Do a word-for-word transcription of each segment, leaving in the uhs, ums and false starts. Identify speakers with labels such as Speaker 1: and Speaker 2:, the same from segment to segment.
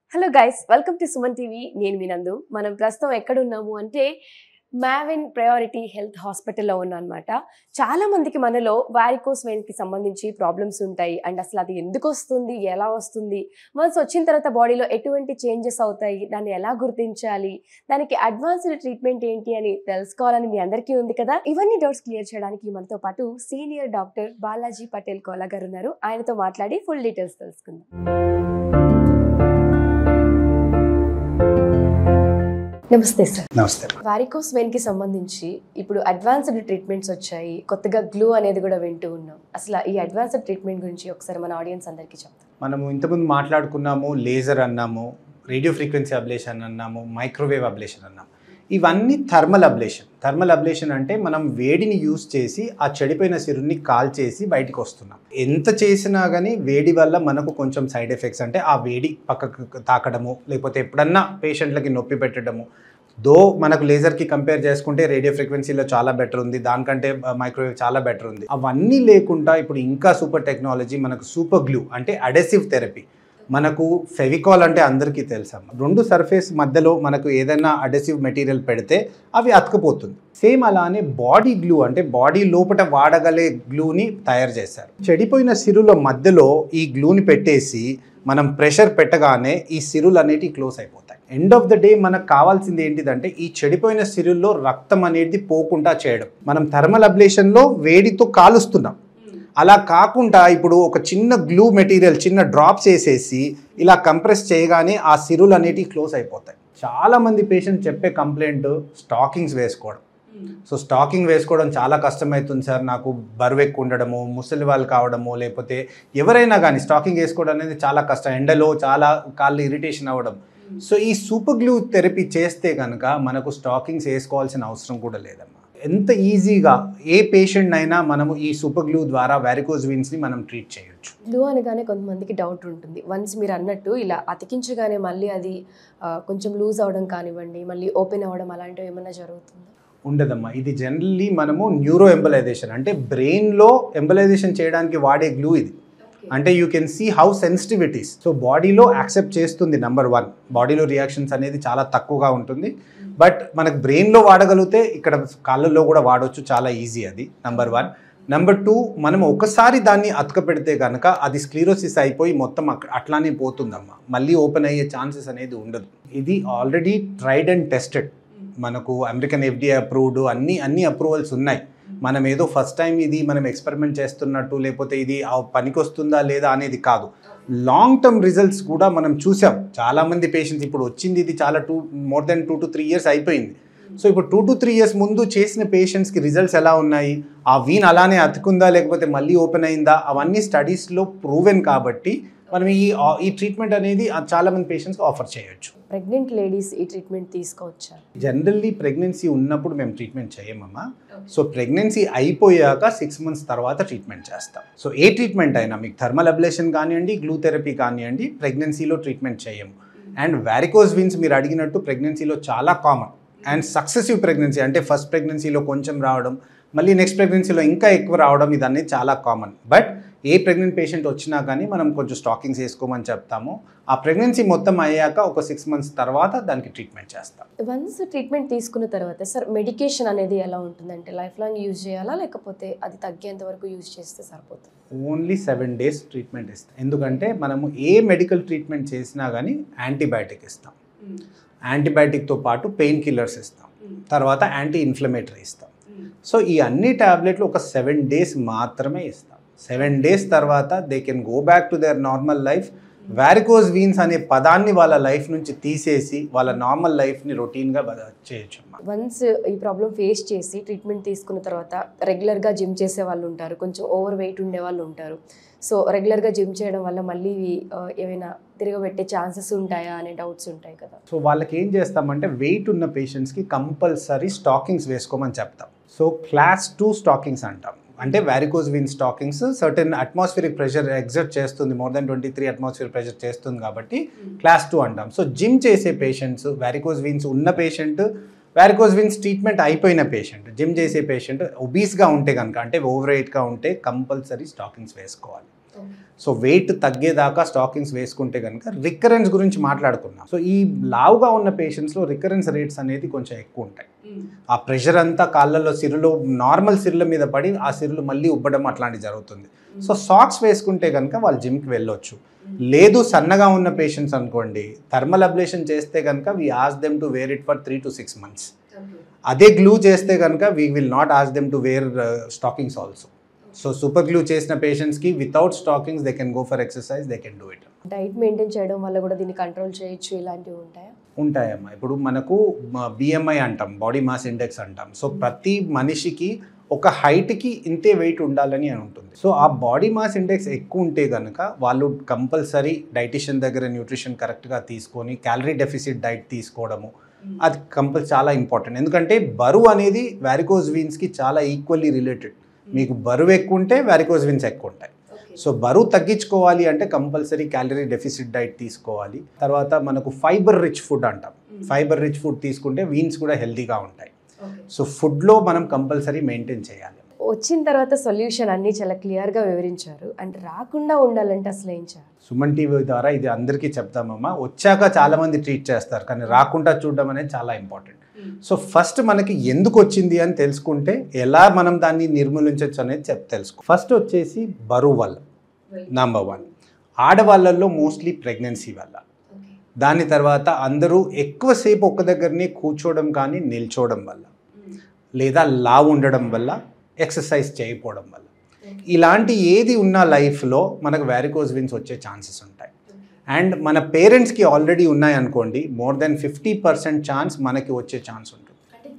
Speaker 1: Hello guys, welcome to Suman TV. నేను మీ నందు. మనం ప్రస్తుతం ఎక్కడున్నాము అంటే మావిన్ ప్రయారిటీ హెల్త్ హాస్పిటల్లో ఉన్నాం అనమాట. చాలా మందికి మనలో వారికోస్ వెయిన్కి సంబంధించి ప్రాబ్లమ్స్ ఉంటాయి. అండ్ అసలు అది ఎందుకు వస్తుంది, ఎలా వస్తుంది, వన్స్ వచ్చిన తర్వాత బాడీలో ఎటువంటి చేంజెస్ అవుతాయి, దాన్ని ఎలా గుర్తించాలి, దానికి అడ్వాన్స్డ్ ట్రీట్మెంట్ ఏంటి అని తెలుసుకోవాలని మీ అందరికీ ఉంది కదా. ఇవన్నీ డౌట్స్ క్లియర్ చేయడానికి మనతో పాటు సీనియర్ డాక్టర్ బాలాజీ పటేల్ కోలా గారు ఉన్నారు. ఆయనతో మాట్లాడి ఫుల్ డీటెయిల్స్ తెలుసుకుందాం. నమస్తే సార్.
Speaker 2: నమస్తే.
Speaker 1: వారికోస్ వెయిన్ కి సంబంధించి ఇప్పుడు అడ్వాన్స్డ్ ట్రీట్మెంట్స్ వచ్చాయి, కొత్తగా గ్లూ అనేది కూడా వింటూ ఉన్నాం. అసలు ఈ అడ్వాన్స్డ్ ట్రీట్మెంట్ గురించి ఒకసారి మన ఆడియన్స్ అందరికీ చెప్తాం.
Speaker 2: మనము ఇంతకుముందు మాట్లాడుకున్నాము, లేజర్ అన్నాము, రేడియో ఫ్రీక్వెన్సీ అబ్లేషన్ అన్నాము, మైక్రోవేవ్ అబ్లేషన్ అన్నాము. ఇవన్నీ థర్మల్ అబ్లేషన్. థర్మల్ అబ్లేషన్ అంటే మనం వేడిని యూజ్ చేసి ఆ చెడిపోయిన సిరుని కాల్ చేసి బయటికి వస్తున్నాం. ఎంత చేసినా కానీ వేడి వల్ల మనకు కొంచెం సైడ్ ఎఫెక్ట్స్, అంటే ఆ వేడి పక్కకు తాకడము, లేకపోతే ఎప్పుడన్నా పేషెంట్లకి నొప్పి పెట్టడము. దో మనకు లేజర్కి కంపేర్ చేసుకుంటే రేడియో ఫ్రీక్వెన్సీలో చాలా బెటర్ ఉంది, దానికంటే మైక్రోవేవ్ చాలా బెటర్ ఉంది. అవన్నీ లేకుండా ఇప్పుడు ఇంకా సూపర్ టెక్నాలజీ, మనకు సూపర్ గ్లూ అంటే అడెసివ్ థెరపీ. మనకు ఫెవికాల్ అంటే అందరికీ తెలుసమ్మా, రెండు సర్ఫేస్ మధ్యలో మనకు ఏదైనా అడెసివ్ మెటీరియల్ పెడితే అవి అతుకుపోతుంది. సేమ్ అలానే బాడీ గ్లూ అంటే బాడీ లోపల వాడగలే గ్లూని తయారు చేశారు. చెడిపోయిన సిరుల మధ్యలో ఈ గ్లూని పెట్టేసి మనం ప్రెషర్ పెట్టగానే ఈ సిరులు అనేటివి క్లోజ్ అయిపోతాయి. ఎండ్ ఆఫ్ ద డే మనకు కావాల్సింది ఏంటిదంటే ఈ చెడిపోయిన సిరుల్లో రక్తం అనేది పోకుండా చేయడం. మనం థర్మల్ అబ్లేషన్లో వేడితో కాలుస్తున్నాం, అలా కాకుండా ఇప్పుడు ఒక చిన్న గ్లూ మెటీరియల్ చిన్న డ్రాప్స్ వేసేసి ఇలా కంప్రెస్ చేయగానే ఆ సిరులు అనేటివి క్లోజ్ అయిపోతాయి. చాలామంది పేషెంట్ చెప్పే కంప్లైంట్ స్టాకింగ్స్ వేసుకోవడం. సో స్టాకింగ్ వేసుకోవడం చాలా కష్టమవుతుంది సార్, నాకు బరువు ఎక్కువ ఉండడము, ముసలి వాళ్ళు కావడము, లేకపోతే ఎవరైనా కానీ స్టాకింగ్ వేసుకోవడం అనేది చాలా కష్టం, ఎండలో చాలా కాళ్ళు ఇరిటేషన్ అవ్వడం. సో ఈ సూపర్ గ్లూ థెరపీ చేస్తే కనుక మనకు స్టాకింగ్స్ వేసుకోవాల్సిన అవసరం కూడా లేదమ్మా. ఎంత ఈజీగా ఏ పేషెంట్ అయినా మనము ఈ సూపర్ గ్లూ ద్వారా వారికోస్ వెయిన్స్ని మనం ట్రీట్ చేయొచ్చు.
Speaker 1: గ్లూ అనగానే కొంతమందికి డౌట్ ఉంటుంది. వన్స్ మీరు అన్నట్టు ఇలా అతికించగానే మళ్ళీ అది కొంచెం లూజ్ అవడం కానివ్వండి, మళ్ళీ ఓపెన్ అవ్వడం అలాంటివి ఏమైనా జరుగుతుందా?
Speaker 2: ఉండదమ్మా. ఇది జనరల్లీ మనము న్యూరో ఎంబలైజేషన్ అంటే బ్రెయిన్లో ఎంబలైజేషన్ చేయడానికి వాడే గ్లూ ఇది. అంటే you can see how sensitive it is. So బాడీలో యాక్సెప్ట్ చేస్తుంది. నెంబర్ వన్, బాడీలో రియాక్షన్స్ అనేది చాలా తక్కువగా ఉంటుంది. బట్ మనకు బ్రెయిన్లో వాడగలిగితే ఇక్కడ కాళ్ళల్లో కూడా వాడవచ్చు, చాలా ఈజీ అది నెంబర్ వన్. నెంబర్ టూ, మనం ఒకసారి దాన్ని అతక పెడితే కనుక అది స్క్లీరోసిస్ అయిపోయి మొత్తం అట్లానే పోతుందమ్మా, మళ్ళీ ఓపెన్ అయ్యే ఛాన్సెస్ అనేది ఉండదు. ఇది ఆల్రెడీ ట్రైడ్ అండ్ టెస్టెడ్. మనకు అమెరికన్ ఎఫ్డిఏ అప్రూవ్డ్ అన్ని అన్ని అప్రూవల్స్ ఉన్నాయి. మనం ఏదో ఫస్ట్ టైం ఇది మనం ఎక్స్పెరిమెంట్ చేస్తున్నట్టు, లేకపోతే ఇది పనికి వస్తుందా లేదా అనేది కాదు. లాంగ్ టర్మ్ రిజల్ట్స్ కూడా మనం చూసాం. చాలామంది పేషెంట్స్ ఇప్పుడు వచ్చింది ఇది చాలా two more than two to three years అయిపోయింది. సో ఇప్పుడు టూ టు త్రీ ఇయర్స్ ముందు చేసిన పేషెంట్స్కి రిజల్ట్స్ ఎలా ఉన్నాయి, ఆ వీన్ అలానే అతుకుందా లేకపోతే మళ్ళీ ఓపెన్ అయిందా, అవన్నీ స్టడీస్లో ప్రూవెన్ కాబట్టి మనం ఈ ఈ ట్రీట్మెంట్ అనేది చాలా మంది పేషెంట్స్కి ఆఫర్ చేయొచ్చు.
Speaker 1: ప్రెగ్నెంట్ లేడీస్ ఈ ట్రీట్మెంట్ తీసుకోవచ్చా?
Speaker 2: జనరల్లీ ప్రెగ్నెన్సీ ఉన్నప్పుడు మేము ట్రీట్మెంట్ చేయమమ్మా. సో ప్రెగ్నెన్సీ అయిపోయాక సిక్స్ మంత్స్ తర్వాత ట్రీట్మెంట్ చేస్తాం. సో ఏ ట్రీట్మెంట్ అయినా మీకు థర్మల్ అబ్లేషన్ కానివ్వండి, గ్లూ థెరపీ కానివ్వండి, ప్రెగ్నెన్సీలో ట్రీట్మెంట్ చేయము. అండ్ వారికోస్ వెయిన్స్ మీరు అడిగినట్టు ప్రెగ్నెన్సీలో చాలా కామన్. అండ్ సక్సెసివ్ ప్రెగ్నెన్సీ అంటే ఫస్ట్ ప్రెగ్నెన్సీలో కొంచెం రావడం, మళ్ళీ నెక్స్ట్ ప్రెగ్నెన్సీలో ఇంకా ఎక్కువ రావడం, ఇదన్నీ చాలా కామన్. బట్ ఏ ప్రెగ్నెంట్ పేషెంట్ వచ్చినా కానీ మనం కొంచెం స్టాకింగ్స్ వేసుకోమని చెప్తాము. ఆ ప్రెగ్నెన్సీ మొత్తం అయ్యాక ఒక సిక్స్ మంత్స్ తర్వాత దానికి ట్రీట్మెంట్ చేస్తాం.
Speaker 1: వన్స్ ట్రీట్మెంట్ తీసుకున్న తర్వాత సార్ మెడికేషన్ అనేది ఎలా ఉంటుందంటే లైఫ్ లాంగ్ యూజ్ చేయాలా, లేకపోతే అది తగ్గేంత వరకు యూజ్ చేస్తే సరిపోతుంది?
Speaker 2: ఓన్లీ సెవెన్ డేస్ ట్రీట్మెంట్ ఇస్తాం. ఎందుకంటే మనము ఏ మెడికల్ ట్రీట్మెంట్ చేసినా కానీ యాంటీబయాటిక్ ఇస్తాం. యాంటీబయాటిక్తో పాటు పెయిన్ కిల్లర్స్ ఇస్తాం, తర్వాత యాంటీ ఇన్ఫ్లమేటరీ ఇస్తాం. సో ఈ అన్ని ట్యాబ్లెట్లు ఒక సెవెన్ డేస్ మాత్రమే ఇస్తాం. సెవెన్ డేస్ తర్వాత they can go back to their normal life. Varicose veins అనే పదాన్ని వాళ్ళ లైఫ్ నుంచి తీసేసి వాళ్ళ నార్మల్ లైఫ్ని రొటీన్గా చేయొచ్చు.
Speaker 1: వన్స్ ఈ ప్రాబ్లం ఫేస్ చేసి ట్రీట్మెంట్ తీసుకున్న తర్వాత రెగ్యులర్గా జిమ్ చేసే వాళ్ళు ఉంటారు, కొంచెం ఓవర్ వెయిట్ ఉండే వాళ్ళు ఉంటారు. సో రెగ్యులర్గా జిమ్ చేయడం వల్ల మళ్ళీ ఏమైనా తిరగబెట్టే ఛాన్సెస్ ఉంటాయా అనే డౌట్స్ ఉంటాయి కదా.
Speaker 2: సో వాళ్ళకి ఏం చేస్తామంటే వెయిట్ ఉన్న పేషెంట్స్కి కంపల్సరీ స్టాకింగ్స్ వేసుకోమని చెప్తాం. సో క్లాస్ టూ స్టాకింగ్స్ అంటాం. అంటే varicose vein stockings certain atmospheric pressure exert చేస్తుంది, more than twenty three atmosphere pressure చేస్తుంది కాబట్టి క్లాస్ టూ అంటాం. సో జిమ్ చేసే పేషెంట్స్, వారికోస్ వెయిన్స్ ఉన్న పేషెంట్, వారికోస్ వెయిన్స్ ట్రీట్మెంట్ అయిపోయిన పేషెంట్, జిమ్ చేసే పేషెంట్ ఒబీస్గా ఉంటే కనుక అంటే ఓవర్ వెయిట్గా ఉంటే కంపల్సరీ స్టాకింగ్స్ వేసుకోవాలి. సో వెయిట్ తగ్గేదాకా స్టాకింగ్స్ వేసుకుంటే కనుక రికరెన్స్ గురించి మాట్లాడుకున్నాం. సో ఈ లావుగా ఉన్న పేషెంట్స్లో రికరెన్స్ రేట్స్ అనేది కొంచెం ఎక్కువ ఉంటాయి. ఆ ప్రెషర్ అంతా కాళ్ళల్లో సిరులు నార్మల్ సిరుల మీద పడి ఆ సిరులు మళ్ళీ ఉబ్బడం అట్లాంటివి జరుగుతుంది. సో సాక్స్ వేసుకుంటే కనుక వాళ్ళు జిమ్కి వెళ్ళొచ్చు. లేదు సన్నగా ఉన్న పేషెంట్స్ అనుకోండి, థర్మల్ అబ్లేషన్ చేస్తే కనుక we ask them to wear it for three to six months. అదే గ్లూ చేస్తే కనుక we will not ask them to wear stockings also. So super glue చేసిన పేషెంట్స్కి without stockings they can go for exercise, they can do it.
Speaker 1: Diet maintain చేయడం వల్ల కూడా దీన్ని control చేయొచ్చు, ఇలాంటివి ఉంటాయా?
Speaker 2: ఉంటాయమ్మా. ఇప్పుడు మనకు బిఎంఐ అంటాం, బాడీ మాస్ ఇండెక్స్ అంటాం. సో ప్రతి మనిషికి ఒక హైట్కి ఇంతే వెయిట్ ఉండాలని అని ఉంటుంది. సో ఆ బాడీ మాస్ ఇండెక్స్ ఎక్కువ ఉంటే కనుక వాళ్ళు కంపల్సరీ డైటిషియన్ దగ్గర న్యూట్రిషన్ కరెక్ట్గా తీసుకొని క్యాలరీ డెఫిసిట్ డైట్ తీసుకోవడము అది కంపల్ చాలా ఇంపార్టెంట్. ఎందుకంటే బరువు అనేది వారికోజ్ వీన్స్కి చాలా ఈక్వల్లీ రిలేటెడ్. మీకు బరువు ఎక్కువ ఉంటే వారికోజ్ వీన్స్ ఎక్కువ ఉంటాయి. సో బరువు తగ్గించుకోవాలి అంటే కంపల్సరీ క్యాలరీ డెఫిసిట్ డైట్ తీసుకోవాలి. తర్వాత మనకు ఫైబర్ రిచ్ ఫుడ్ అంటాం. ఫైబర్ రిచ్ ఫుడ్ తీసుకుంటే వీన్స్ కూడా హెల్తీగా ఉంటాయి. సో ఫుడ్లో మనం కంపల్సరీ మెయింటైన్ చేయాలి.
Speaker 1: వచ్చిన తర్వాత సొల్యూషన్ అన్నీ చాలా క్లియర్గా వివరించారు. అంటే రాకుండా ఉండాలంటే అసలు ఏం చేయాలి?
Speaker 2: సుమన్ టీవీ ద్వారా ఇది అందరికీ చెప్తామమ్మా. వచ్చాక చాలా మంది ట్రీట్ చేస్తారు, కానీ రాకుండా చూడడం అనేది చాలా ఇంపార్టెంట్. సో ఫస్ట్ మనకి ఎందుకు వచ్చింది అని తెలుసుకుంటే ఎలా మనం దాన్ని నిర్మూలించవచ్చు అనేది చెప్ తెలుసుకో. ఫస్ట్ వచ్చేసి బరువు వల్ల నంబర్ వన్. ఆడవాళ్ళల్లో మోస్ట్లీ ప్రెగ్నెన్సీ వల్ల. దాని తర్వాత అందరూ ఎక్కువసేపు ఒక్క దగ్గరనే కూర్చోవడం కానీ నిల్చోవడం వల్ల, లేదా లావు ఉండడం వల్ల, ఎక్సర్సైజ్ చేయకపోవడం వల్ల. ఇలాంటి ఏది ఉన్న లైఫ్లో మనకు వారికోజ్ వీన్స్ వచ్చే ఛాన్సెస్ ఉంటాయి. అండ్ మన పేరెంట్స్కి ఆల్రెడీ ఉన్నాయనుకోండి, more than fifty percent chance మనకి వచ్చే ఛాన్స్ ఉంటుంది.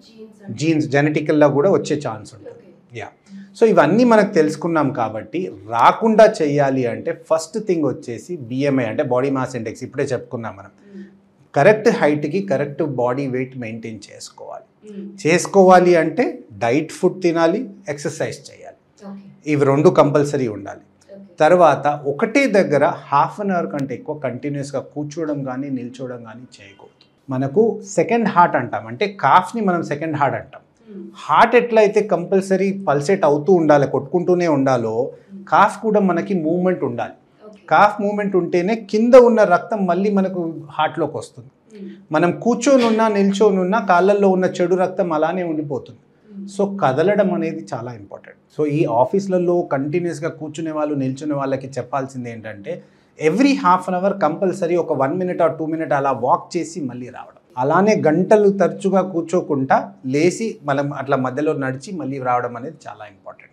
Speaker 2: జీన్స్ జెనెటికల్గా కూడా వచ్చే ఛాన్స్ ఉంటుంది. యా. సో ఇవన్నీ మనకు తెలుసుకున్నాం కాబట్టి రాకుండా చెయ్యాలి అంటే ఫస్ట్ థింగ్ వచ్చేసి బిఎంఐ అంటే బాడీ మాస్ ఇండెక్స్. ఇప్పుడే చెప్పుకున్నాం మనం. కరెక్ట్ హైట్కి కరెక్ట్ బాడీ వెయిట్ మెయింటైన్ చేసుకోవాలి. చేసుకోవాలి అంటే డైట్ ఫుడ్ తినాలి, ఎక్సర్సైజ్ చేయాలి. ఇవి రెండు కంపల్సరీ ఉండాలి. తర్వాత ఒకటే దగ్గర హాఫ్ అన్ అవర్ కంటే ఎక్కువ కంటిన్యూస్గా కూర్చోవడం కానీ నిల్చోవడం కానీ చేయకూడదు. మనకు సెకండ్ హార్ట్ అంటాం, అంటే కాఫ్ని మనం సెకండ్ హార్ట్ అంటాం. హార్ట్ ఎట్లయితే కంపల్సరీ పల్సేట్ అవుతూ ఉండాలి, కొట్టుకుంటూనే ఉండాలో, కాఫ్ కూడా మనకి మూమెంట్ ఉండాలి. కాఫ్ మూమెంట్ ఉంటేనే కింద ఉన్న రక్తం మళ్ళీ మనకు హార్ట్లోకి వస్తుంది. మనం కూర్చొని ఉన్నా నిల్చొని ఉన్నా కాళ్ళల్లో ఉన్న చెడు రక్తం అలానే ఉండిపోతుంది. సో కదలడం అనేది చాలా ఇంపార్టెంట్. సో ఈ ఆఫీస్లలో కంటిన్యూస్గా కూర్చునే వాళ్ళు నిల్చునే వాళ్ళకి చెప్పాల్సింది ఏంటంటే every half an hour compulsory ఒక one minute or two minute అలా వాక్ చేసి మళ్ళీ రావడం. అలానే గంటలు తరచుగా కూర్చోకుండా లేచి మనం అట్లా మధ్యలో నడిచి మళ్ళీ రావడం అనేది చాలా ఇంపార్టెంట్.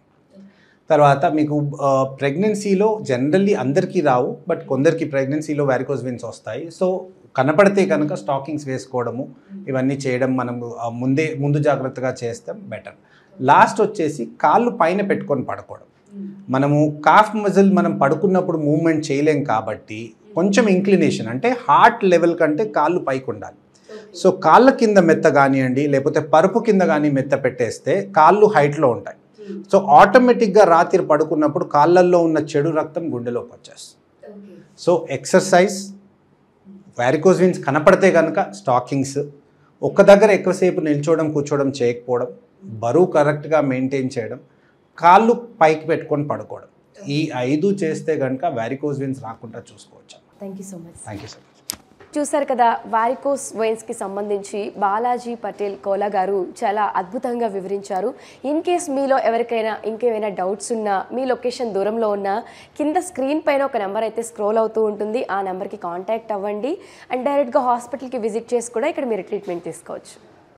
Speaker 2: తర్వాత మీకు ప్రెగ్నెన్సీలో జనరల్లీ అందరికీ రావు, బట్ కొందరికి ప్రెగ్నెన్సీలో వారికోజ్ వీన్స్ వస్తాయి. సో కనపడితే కనుక స్టాకింగ్స్ వేసుకోవడము ఇవన్నీ చేయడం మనం ముందే ముందు జాగ్రత్తగా చేస్తాం బెటర్. లాస్ట్ వచ్చేసి కాళ్ళు పైన పెట్టుకొని పడుకోవడం. మనము కాఫ్ మజిల్ మనం పడుకున్నప్పుడు మూవ్మెంట్ చేయలేం కాబట్టి కొంచెం ఇంక్లినేషన్ అంటే హార్ట్ లెవెల్ కంటే కాళ్ళు పైకి ఉండాలి. సో కాళ్ళ కింద మెత్త కానివ్వండి, లేకపోతే పరుపు కింద కానీ మెత్త పెట్టేస్తే కాళ్ళు హైట్లో ఉంటాయి. సో ఆటోమేటిక్గా రాత్రి పడుకున్నప్పుడు కాళ్ళల్లో ఉన్న చెడు రక్తం గుండెలోకి వచ్చేస్తుంది. సో ఎక్సర్సైజ్, వారికోజ్ వీన్స్ కనపడితే కనుక స్టాకింగ్స్, ఒక్క దగ్గర ఎక్కువసేపు నిల్చోవడం కూర్చోవడం చేయకపోవడం, బరువు కరెక్ట్గా మెయింటైన్ చేయడం, కాళ్ళు పైకి పెట్టుకొని పడుకోవడం, ఈ ఐదు చేస్తే కనుక వారికోజ్ వీన్స్ రాకుండా చూసుకోవచ్చు.
Speaker 1: Thank you so much.
Speaker 2: Thank you so much.
Speaker 1: చూసారు కదా, వారికోస్ వెయిన్స్కి సంబంధించి బాలాజీ పటేల్ కోలా గారు చాలా అద్భుతంగా వివరించారు. ఇన్ కేస్ మీలో ఎవరికైనా ఇంకేమైనా డౌట్స్ ఉన్నా, మీ లొకేషన్ దూరంలో ఉన్నా, కింద స్క్రీన్ పైన ఒక నెంబర్ అయితే స్క్రోల్ అవుతూ ఉంటుంది. ఆ నెంబర్కి కాంటాక్ట్ అవ్వండి అండ్ డైరెక్ట్గా హాస్పిటల్కి విజిట్ చేసి కూడా ఇక్కడ మీరు ట్రీట్మెంట్ తీసుకోవచ్చు.